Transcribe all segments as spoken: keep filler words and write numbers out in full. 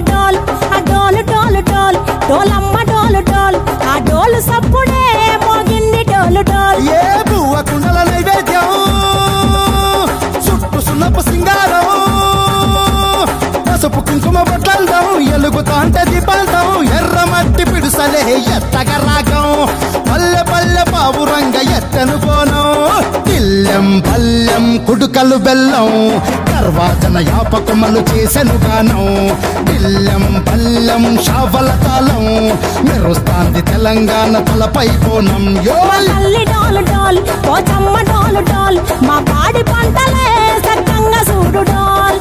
డోల్ ఆ డోలు డోలు డోల్ డోలమ్మ డోలు డోల్ ఆ డోలు సప్పుడే మోగింది డోలు డోల్ ఏ పువ్వ కుండల నైవేద్యం చుట్టు సున్నపు సింగారం పసుపు కుంకుమ బొట్లందం ఎలుగుతాంటే దీపాంతం ఎర్ర మట్టి పిడుసలే ఎత్తగ రాగం పల్లె పల్లె పావురంగ ఎత్తను కోనం తిల్లెం పల్లెం కుడుకలు బెల్లం గర్వాజన యాపకమలు చేసెను గానం తిల్లెం పల్లెం షావల తాళం మెరుస్తాంది తెలంగాణ తలపై కోణం యో తల్లి డోలు డోల్ పోచమ్మ డోలు డోల్ మా పాడి పంటలే సక్కంగా చూడు డోల్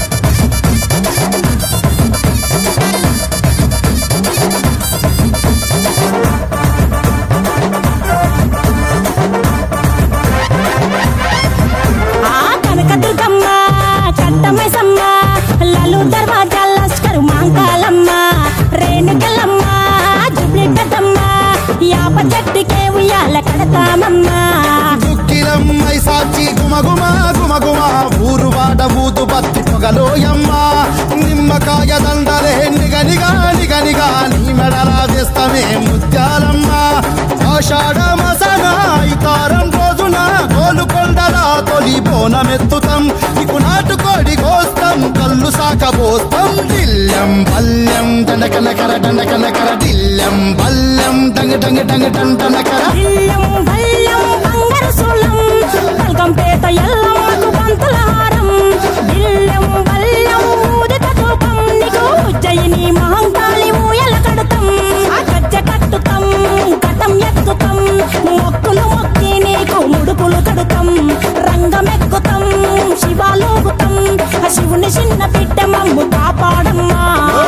కనకదుర్గమ్మ కట్టమైసమ్మ లలు దర్వాజా లస్కరు మాంకాలమ్మ రేణుకలమ్మ జుబ్లి పెద్దమ్మ యాప చెట్టుకే ఉయ్యాల కడతామమ్మ దుక్కిలమ్మై సాచి గుమగుమ గుమగుమ ఊరు వాడ ఊదు బత్తి పొగలోయమ్మ నిమ్మకాయ దండలే నిగనిగా నిగనిగా నీ మెడలా వేస్తమే ముత్యాలమ్మ ఆషాఢ మసన ఇతారం రోజున గోలుకొండల తొలి బోనమెత్తుతాం నీకు నాటుకోడి కోస్తాం కళ్ళు సాకబోస్తాం దిల్లెం పల్లెం దండకనకర దండకనకర దిల్లెం పల్లెం డంగ డంగ డంగ డండనకర దిల్లెం బల్లెం బంగారు సోలం బల్గంపేట ఎల్లమ్మకు పంతుల హారం దిల్లెం బల్లెం ఊదిత ధూపం నీకు ఉజ్జయిని మహంకాళి ఊయల కడతాం ఆ గజ్జ కట్టుతాం కటం ఎత్తుతాం మొక్కులు మొక్కి నీకు ముడుపులు కడుతాం రంగమెక్కుతాం శివాలోగుతాం ఆ శివుని చిన్న బిడ్డ మమ్ము కాపాడమ్మా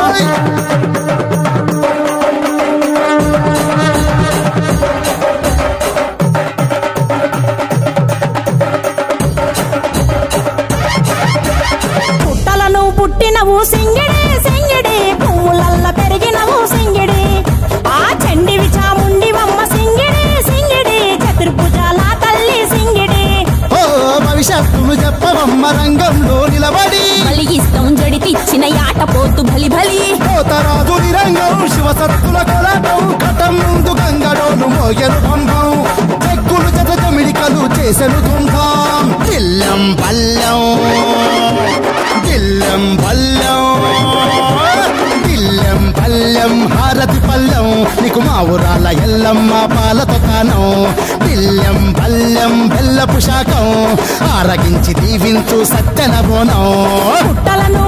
పుట్టలను పుట్టినవు సింగిడి సింగిడి పువ్వులల్ల పెరిగినవు సింగిడి ఆ చండివి చాముండివమ్మ సింగిడి సింగిడి చతుర్భుజాల తల్లి సింగిడి ఓ భవిష్యత్తును చెప్పవమ్మ రంగంలో నిలబడి బలిగిస్తాం జడితిచ్చిన యాట పోతు బలి బలి పోతరాజు నిరంగం శివసత్తుల కొలాటం కటం ముందు గంగడోను మోయను పంపం చెక్కులు జత జమిడికలు చేసెను తుంటాం దిల్లెం పల్లెం దిల్లెం పల్లెం దిల్లెం పల్లెం హారతి పల్లెం నీకు మా ఊరాల ఎల్లమ్మ పాలతో కానం దిల్లెం పల్లెం బెల్లపు శాఖం ఆరగించి దీవించు సత్యన బోనం పుట్టలను